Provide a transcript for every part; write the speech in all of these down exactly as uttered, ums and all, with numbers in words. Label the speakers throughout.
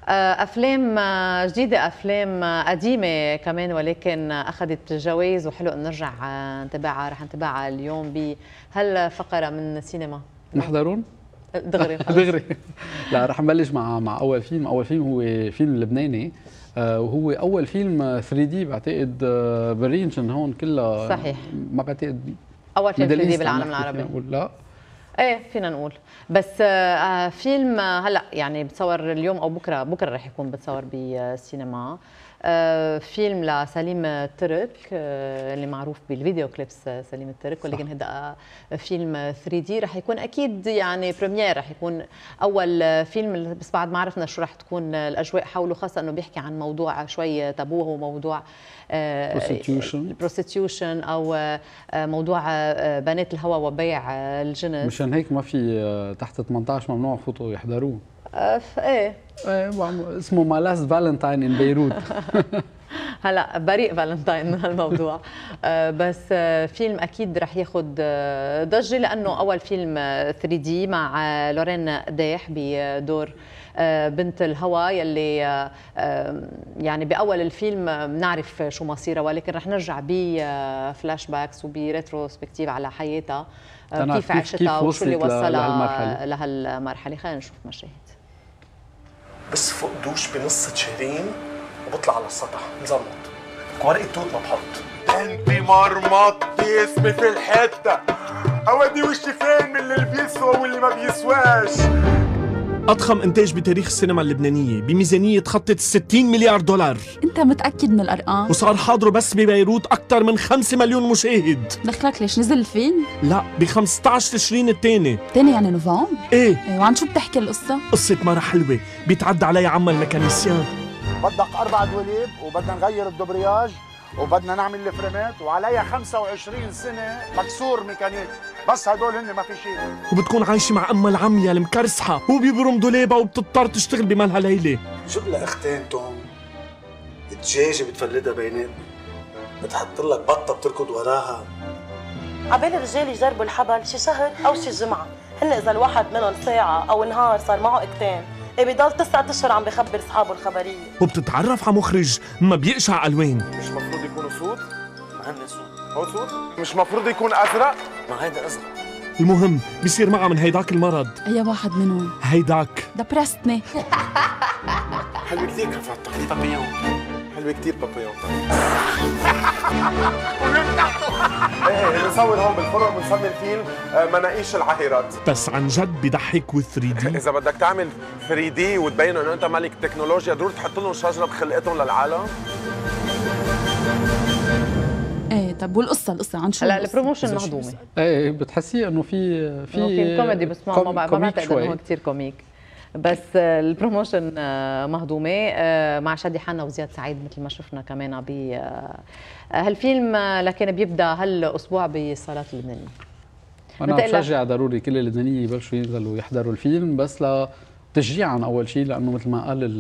Speaker 1: افلام جديده، افلام قديمه كمان ولكن اخذت جوائز وحلو ان نرجع نتابعها. رح نتابعها اليوم بهالفقره من السينما.
Speaker 2: نحضرون؟
Speaker 1: دغري
Speaker 2: دغري. لا رح نبلش مع مع اول فيلم. اول فيلم هو فيلم لبناني، وهو اول فيلم ثري دي بعتقد بالرينجن هون كلها.
Speaker 1: صحيح.
Speaker 2: ما بعتقد
Speaker 1: اول فيلم ثري دي بالعالم العربي.
Speaker 2: لا
Speaker 1: ايه فينا نقول، بس آه فيلم هلا يعني بتصور اليوم او بكره، بكره رح يكون بتصور بالسينما. آه فيلم لسليم الترك، آه اللي معروف بالفيديو كليبس سليم الترك، ولكن هذا فيلم ثري دي رح يكون اكيد يعني بريمير، رح يكون اول فيلم، بس بعد ما عرفنا شو رح تكون الاجواء حوله، خاصه انه بيحكي عن موضوع شوي تابوه، هو موضوع البروستيتيوشن او موضوع بنات الهوى وبيع الجنس.
Speaker 2: مشان هيك ما في تحت ثمانية عشر ممنوع يفوتوا يحضروه.
Speaker 1: ايه
Speaker 2: ايه اسمه ما لاست فالنتاين ان بيروت.
Speaker 1: هلا بريء فالنتاين من هالموضوع. بس فيلم اكيد رح ياخذ ضجه لانه اول فيلم ثري دي مع لورين داح بدور بنت الهوى، يلي يعني باول الفيلم بنعرف شو مصيرها، ولكن رح نرجع بفلاش باكس وبريتروسبكتيف على حياتها، كيف عاشتها وشو اللي وصلها لهالمرحله. خلينا نشوف مشاهد.
Speaker 3: بس فوق دوش بنص تشهرين وبطلع على السطح مزلط، ورقه توت ما بحط. انت مرمطتي اسمي في الحته، اودي وشي فين من اللي بيسوى واللي ما بيسواش.
Speaker 4: أضخم إنتاج بتاريخ السينما اللبنانية بميزانية تخطت ستين مليار دولار.
Speaker 5: أنت متأكد من الأرقام؟
Speaker 4: وصار حاضره بس ببيروت أكثر من خمسة مليون مشاهد.
Speaker 5: دخلك ليش نزل الفيلم؟
Speaker 4: لا ب خمسة عشر تشرين الثاني.
Speaker 5: الثاني يعني نوفمبر؟
Speaker 4: إيه.
Speaker 5: إيه وعن شو بتحكي القصة؟
Speaker 4: قصة مرة حلوة بيتعدى عليها عمها الميكانيسيان.
Speaker 6: بدك أربع دواليب وبدنا نغير الدبرياج وبدنا نعمل الفريمات وعليها خمسة وعشرين سنة مكسور ميكانيك، بس هدول هن ما في شيء.
Speaker 4: وبتكون عايشة مع أمها العمية المكرسحة وبيبرم دولابها وبتضطر تشتغل بمالها ليلة.
Speaker 3: شغلة أختين توم، الدجاجة بتفلدها بيناتنا، بتحط لك بطة بتركض وراها.
Speaker 7: عبال الرجال يجربوا الحبل شي شهر أو شي جمعة، هن إذا الواحد منهم ساعة أو نهار صار معه إكتان، إيه بضل تسعة أشهر عم بخبر أصحابه الخبرية.
Speaker 4: وبتتعرف على مخرج ما بيقشع ألوان.
Speaker 3: مش مفروض يكونوا سود؟ ما هن سود. هو سود؟ مش مفروض يكون أزرق؟ ما هيدا أزرق.
Speaker 4: المهم بيصير معها من هيداك المرض.
Speaker 5: أي واحد منهم؟
Speaker 4: هيداك.
Speaker 5: دبرستني.
Speaker 3: حلوة كثير كفايتك. بابيون. حلوة كثير بابيون. ايه بنصور هون بالفرن بنسمي الفيلم مناقيش العاهرات.
Speaker 4: بس عن جد بضحك و ثري دي.
Speaker 3: اذا بدك تعمل ثري دي وتبين انه انت مالك تكنولوجيا ضروري تحط لهم شجره بخلقتهم للعالم.
Speaker 5: ايه طب والقصه القصه عن شو؟
Speaker 1: هلا البروموشن مهضومه.
Speaker 2: ايه بتحسيه انه في في
Speaker 1: في كوميدي، بس ما ما بعتقد انه هو كثير كوميك، بس البروموشن مهضومه مع شادي حنا وزياد سعيد مثل ما شفنا كمان ب هالفيلم، لكن بيبدا هالاسبوع بالصالات اللبنانيه.
Speaker 2: انا بشجع ضروري كل اللبنانيه يبلشوا ينزلوا يحضروا الفيلم، بس لتشجيعا اول شيء، لانه مثل ما قال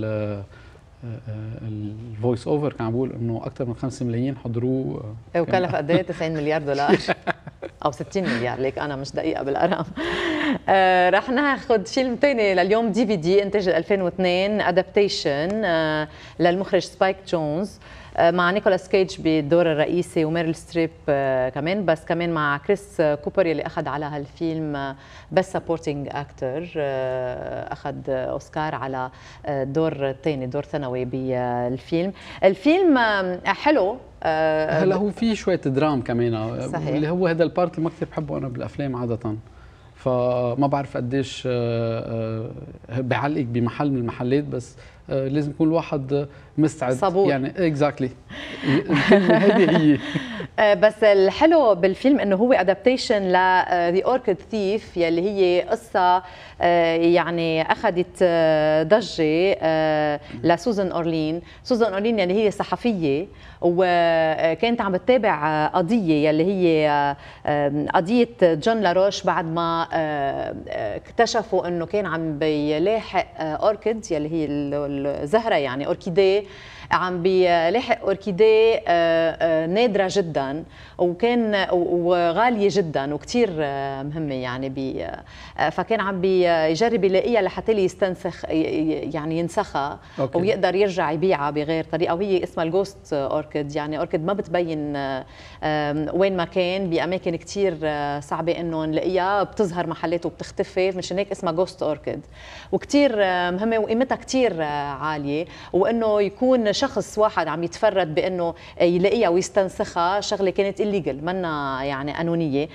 Speaker 2: الفويس اوفر كان عم بقول انه اكثر من خمسة ملايين حضروه.
Speaker 1: وكلف قد ايه؟ تسعين مليار دولار او ستين مليار، ليك انا مش دقيقه بالارقام. آه رح ناخذ فيلم ثاني لليوم، دي في دي انتاج ألفين واثنين، ادابتيشن آه للمخرج سبايك جونز، آه مع نيكولاس كيج بالدور الرئيسي وميريل ستريب آه كمان، بس كمان مع كريس كوبر يلي اخذ على هالفيلم بس سبورتينج اكتر، آه اخذ اوسكار على الدور الثاني، دور ثانوي بالفيلم. الفيلم آه حلو.
Speaker 2: أه هلا هو في شويه درام كمان، صحيح. اللي هو هذا البارت اللي ما كثير بحبه انا بالافلام عاده، فما بعرف قديش بعلقك بمحل من المحلات، بس لازم يكون الواحد مستعد
Speaker 1: صبور.
Speaker 2: يعني اكزاكتلي الكلمه هذه هي.
Speaker 1: بس الحلو بالفيلم انه هو ادابتيشن ل ذا اوركيد ثيف، يلي هي قصه يعني اخذت ضجه لسوزان اورلين. سوزان اورلين يلي هي صحفيه وكانت عم بتتابع قضيه يلي هي قضيه جون لاروش بعد ما اكتشفوا انه كان عم بيلاحق اوركيد يلي هي الزهره يعني اوركيديه، عم بيلاحق اوركيديه نادره جدا وكان وغاليه جدا وكثير مهمه يعني بي فكان عم بيجرب يلاقيها لحتى يستنسخ يعني ينسخها أوكي. ويقدر يرجع يبيعها بغير طريقه، وهي اسمها الجوست اوركيد، يعني اوركيد ما بتبين وين ما كان باماكن كثير صعبه انه نلاقيها، بتظهر محلات وبتختفي، مشان هيك اسمها جوست اوركيد، وكثير مهمه وقيمتها كثير عاليه، وانه يكون شخص واحد عم يتفرد بانه يلاقيها ويستنسخها شغله كانت الليجل منا يعني قانونيه.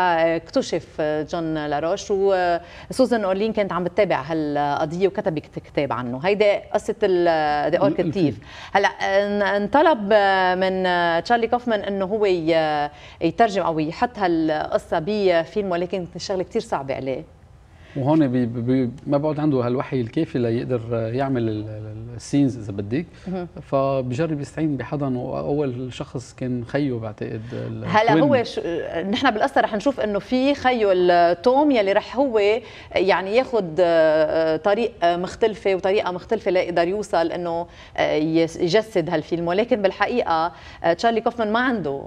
Speaker 1: فاكتشف جون لاروش وسوزان اورلين كانت عم بتتابع هالقضيه وكتبت كتاب عنه. هيدي قصه ذا اوركيد ثيف. هلا انطلب من تشارلي كوفمان انه هو يترجم او يحط هالقصه بفيلم، ولكن الشغله كثير صعبه عليه،
Speaker 2: وهون بي بي ما بعد عنده هالوحي الكافي ليقدر يعمل السينز اذا بدك، فبجرب يستعين بحدا، واول شخص كان خيه بعتقد.
Speaker 1: هلا هو ش... نحن بالقصه رح نشوف انه في خيه التوم يلي رح هو يعني ياخذ طريق مختلفه وطريقه مختلفه ليقدر يوصل انه يجسد هالفيلم، ولكن بالحقيقه تشارلي كوفمان ما عنده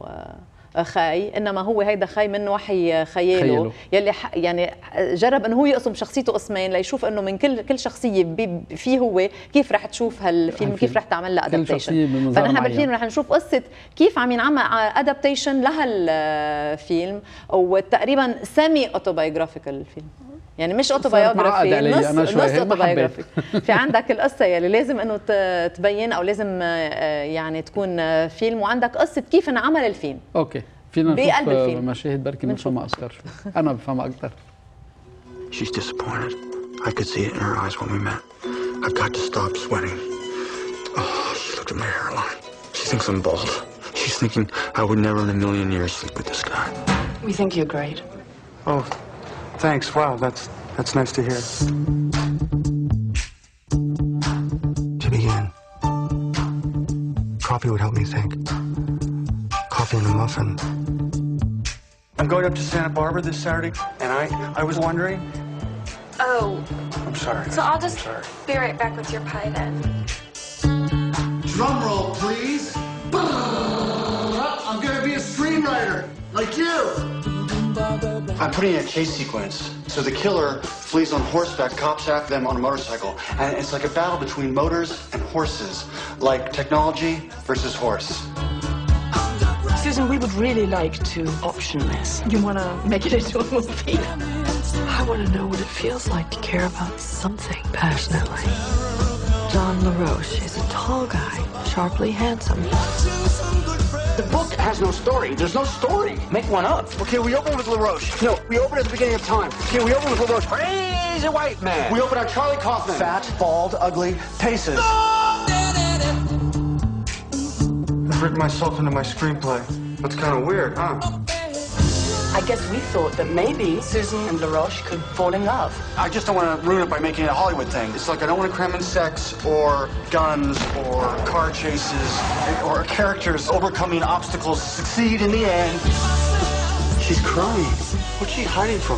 Speaker 1: خي، انما هو هيدا خي من وحي خياله, خياله. يلي يعني جرب انه هو يقسم شخصيته قسمين ليشوف انه من كل كل شخصيه فيه هو كيف رح تشوف هالفيلم، كيف رح تعمل له ادابتيشن. فنحن بالفيلم رح نشوف قصه كيف عم ينعمل ادابتيشن لهالفيلم، وتقريبا سيمي اوتوبايوغرافيكال الفيلم، يعني مش اوتوبايوغرافي، نص نص اوتوبايوغرافي. في عندك القصه يلي لازم انه تبين او لازم يعني تكون فيلم، وعندك قصه كيف انعمل الفيلم.
Speaker 2: اوكي، فينا نشوف مشاهد بركي بنفهمها اكثر شوي. انا بفهمها اكثر.
Speaker 8: She's disappointed. I could see it in her eyes when we met. I've got to stop sweating. Oh, she looked at my hairline. She thinks I'm bald. She's thinking I would never in a million years sleep with this guy.
Speaker 9: We think you're great.
Speaker 8: Oh, thanks. Wow, that's that's nice to hear. To begin, coffee would help me think. Coffee and a muffin. I'm going up to Santa Barbara this Saturday, and I I was wondering.
Speaker 10: Oh.
Speaker 8: I'm sorry.
Speaker 10: So I'll just be right back with your pie then.
Speaker 6: Drum roll, please. I'm gonna be a screenwriter, like you.
Speaker 8: I'm putting in a chase sequence. So the killer flees on horseback, cops after them on a motorcycle. And it's like a battle between motors and horses, like technology versus horse.
Speaker 9: Susan, we would really like to option this. You want to make it into a movie? I want to know what it feels like to care about something passionately. John LaRoche is a tall guy, sharply handsome.
Speaker 6: The book has no story. There's no story.
Speaker 8: Make one up.
Speaker 6: Okay, we open with LaRoche. No, we open at the beginning of time. Okay, we open with LaRoche. Crazy white man. We open on Charlie Kaufman.
Speaker 8: Fat, bald, ugly, paces. No! I've written myself into my screenplay. That's kind of weird, huh?
Speaker 9: I guess we thought that maybe Susan and LaRoche could fall in love.
Speaker 8: I just don't want to ruin it by making it a Hollywood thing. It's like I don't want to cram in sex or guns or car chases or characters overcoming obstacles to succeed in the end. She's crying. What's she hiding from?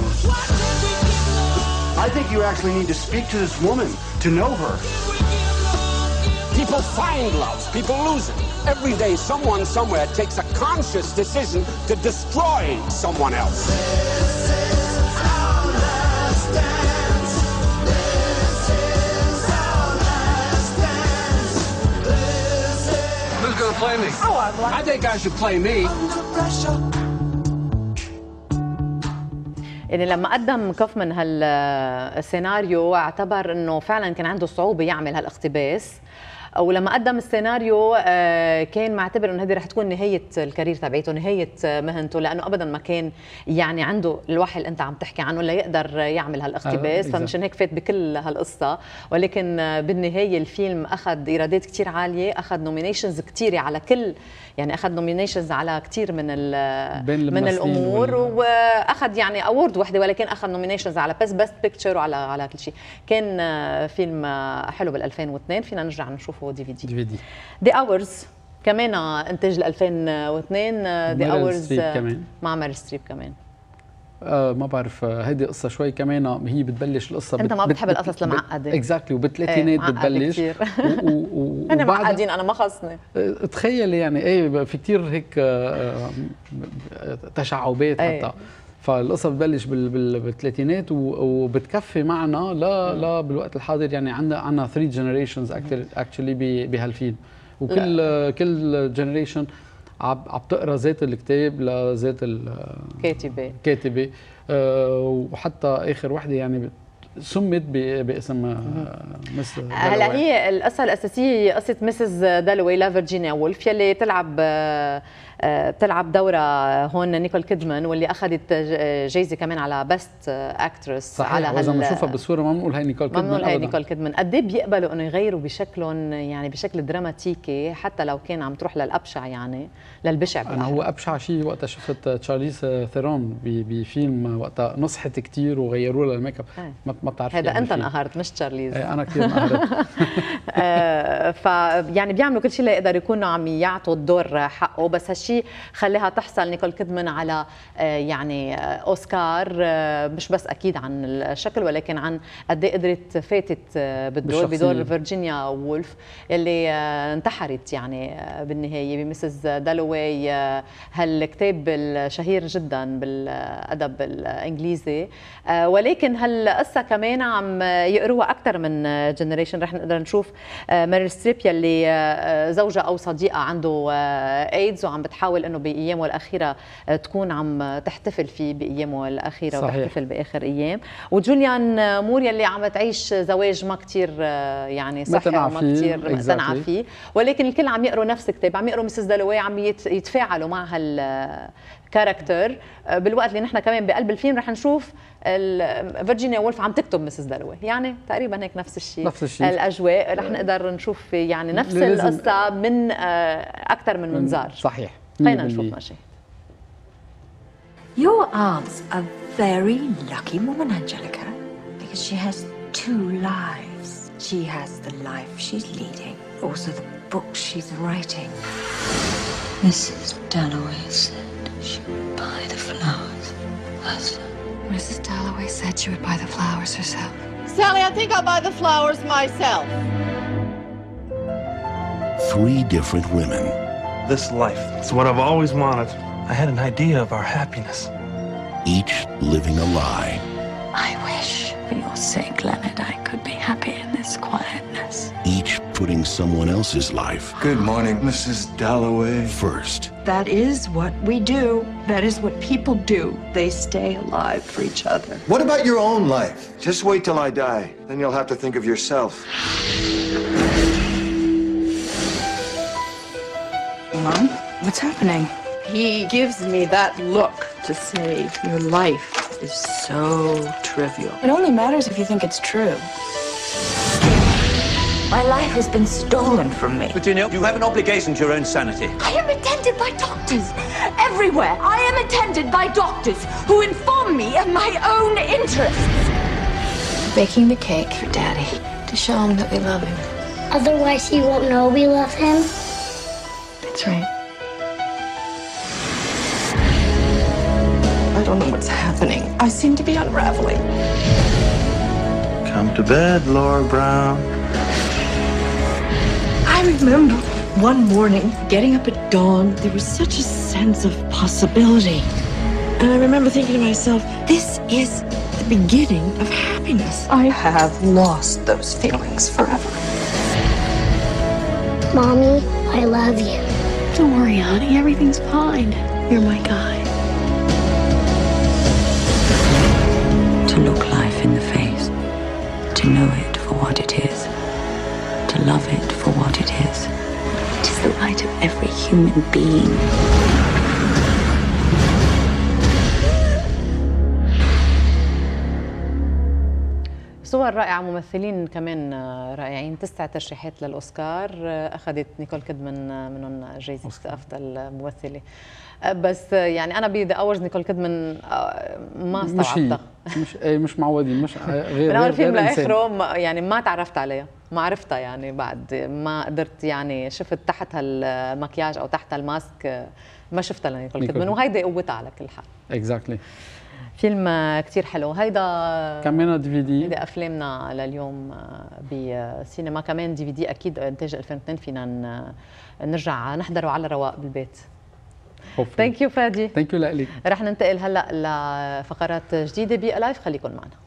Speaker 8: I think you actually need to speak to this woman to know her.
Speaker 11: People find love, people lose it. Every day someone somewhere takes a conscious decision to destroy someone else.
Speaker 12: This is our last dance. This is our last dance. This is...
Speaker 11: Who's gonna play me?
Speaker 9: Oh, I'd like...
Speaker 11: I think I should play me.
Speaker 1: يعني لما قدم كوفمان هالسيناريو اعتبر انه فعلا كان عنده صعوبة يعمل هالاقتباس، ولما قدم السيناريو كان معتبر انه هذه رح تكون نهايه الكارير تبعته، نهايه مهنته، لانه ابدا ما كان يعني عنده الوحي اللي انت عم تحكي عنه ليقدر يعمل هالاقتباس، فمشان هيك فات بكل هالقصه. ولكن بالنهايه الفيلم اخذ ايرادات كثير عاليه، اخذ نومينيشنز كثيره على كل، يعني اخذ نومينيشنز على كثير من من الامور، واخذ يعني اوورد وحده، ولكن اخذ نومينيشنز على بس بيست بيكتشر وعلى على كل شيء. كان فيلم حلو بال ألفين واثنين، فينا نرجع نشوفه دي في دي. دي في دي دي اورز كمان انتاج ال ألفين واثنين، دي اورز مع ميريل ستريب كمان.
Speaker 2: آه ما بعرف، هيدي قصه شوي كمان هي بتبلش القصه
Speaker 1: انت ما بتحب القصص المعقده.
Speaker 2: اكزاكتلي وبالثلاثينات
Speaker 1: ايه
Speaker 2: بتبلش
Speaker 1: انا معقدين انا ما خصني.
Speaker 2: تخيل يعني ايه في كثير هيك تشعبات حتى. فالقصه بتبلش بالثلاثينات وبتكفي معنا لا لا بالوقت الحاضر. يعني عندنا عندنا ثري جنريشنز اكشلي بهالفيلم، وكل لا. كل جنريشن عم تقرا ذات الكتاب لذات الكاتبه كاتبه أه وحتى اخر وحده يعني سمت باسم مس دالوي.
Speaker 1: هلا هي القصه الاساسيه هي قصه مسز دالوي لفيرجينيا وولف يلي تلعب بتلعب دورة هون نيكول كيدمان، واللي أخذت جايزة كمان على بست أكترس.
Speaker 2: على وإذا بنشوفها بالصورة ما بنقول هاي نيكول كيدمان،
Speaker 1: ما بنقول هاي نيكول كيدمان. قد إيه بيقبلوا إنه يغيروا بشكلهم يعني بشكل دراماتيكي حتى لو كان عم تروح للأبشع يعني للبشع.
Speaker 2: أنا هو أبشع شيء وقتها شفت تشارليز ثيرون بفيلم وقتها نصحت كتير وغيروا لها الميك اب. ما ما بتعرف
Speaker 1: هذا أنت انقهرت مش تشارليز.
Speaker 2: أنا كثير انقهرت.
Speaker 1: فيعني بيعملوا كل شيء ليقدروا يكونوا عم يعطوا الدور حقه، بس هالشيء خليها تحصل نيكول كيدمان على يعني اوسكار، مش بس اكيد عن الشكل ولكن عن قد ايه قدرت فاتت بالدور بدور فيرجينيا وولف اللي انتحرت يعني بالنهايه بمسز دالوي. هالكتاب الشهير جدا بالادب الانجليزي، ولكن هالقصه كمان عم يقروها اكثر من جنريشن. رح نقدر نشوف ميريل ستريب يلي زوجها او صديقه عنده ايدز وعم بتحاول انه بايامه الاخيره تكون عم تحتفل فيه بايامه الاخيره. صحيح. وتحتفل باخر ايام. وجوليان مور يلي عم تعيش زواج ما كثير يعني صحي وما كثير مقتنعه فيه، ولكن الكل عم يقروا نفس الكتاب، عم يقروا مسز دالوي، عم يتفاعلوا مع هال كاركتر. بالوقت اللي نحن كمان بقلب الفيلم رح نشوف فيرجينيا وولف عم تكتب مسز دالوي، يعني تقريبا هيك نفس الشيء.
Speaker 2: نفس الشيء
Speaker 1: الاجواء رح نقدر نشوف يعني نفس القصه من اكثر من منظار.
Speaker 2: صحيح.
Speaker 1: خلينا نشوف ماشي.
Speaker 13: Your aunt's a very lucky woman, Angelica, because she has two lives. She has the life she's leading, also the book she's writing. Missus Dalloway said she would buy the flowers herself.
Speaker 10: Missus Dalloway said she would buy the flowers herself.
Speaker 14: Sally, I think I'll buy the flowers myself.
Speaker 15: Three different women.
Speaker 16: This life, it's what I've always wanted. I had an idea of our happiness.
Speaker 15: Each living a lie.
Speaker 13: I wish, for your sake, Leonard, I could be happy in this quietness.
Speaker 15: Each putting someone else's life.
Speaker 8: Good morning, Missus Dalloway.
Speaker 15: First.
Speaker 9: That is what we do. That is what people do. They stay alive for each other.
Speaker 8: What about your own life? Just wait till I die. Then you'll have to think of yourself.
Speaker 9: Mom, what's happening?
Speaker 14: He gives me that look
Speaker 9: To say your life is so trivial. It only matters if you think it's true.
Speaker 13: My life has been stolen from me.
Speaker 17: Virginia, you have an obligation to your own sanity.
Speaker 13: I am attended by doctors everywhere. I am attended by doctors who inform me of my own interests.
Speaker 10: Baking the cake for Daddy to show him that we love him.
Speaker 18: Otherwise he won't know we love him.
Speaker 10: That's right.
Speaker 9: I don't know what's happening. I seem to be unraveling.
Speaker 16: Come to bed, Laura Brown.
Speaker 9: I remember one morning getting up at dawn. There was such a sense of possibility. And I remember thinking to myself, this is the beginning of happiness. I have lost those feelings forever.
Speaker 18: Mommy, I love you.
Speaker 10: Don't worry, honey. Everything's fine. You're my guy.
Speaker 13: To look life in the face, to know it for what it is, to love it for what it is. It is the right of every human being.
Speaker 1: صور رائعة، ممثلين كمان رائعين. تسع ترشيحات للأوسكار، أخذت نيكول كيدمان منهم جائزة أفضل ممثلة. بس يعني أنا بذا أورز نيكول كيدمان ما استوعبتها.
Speaker 2: مش مش مش معودين، مش غير
Speaker 1: من أول فيلم لآخره يعني ما تعرفت عليها، ما عرفتها يعني بعد ما قدرت يعني شفت تحت هالمكياج أو تحت الماسك ما شفتها لنيكول كيدمان، وهيدي قوتها على كل حال.
Speaker 2: Exactly.
Speaker 1: فيلم كتير حلو. هيدا
Speaker 2: كمان دي في دي،
Speaker 1: هيدا افلامنا لليوم بالسينما. كمان دي في دي اكيد انتاج ألفين واثنين، فينا نرجع نحضره على رواق بالبيت. ثانك يو فادي.
Speaker 2: ثانك يو لك.
Speaker 1: رح ننتقل هلا لفقرات جديده بلايف، خليكم معنا.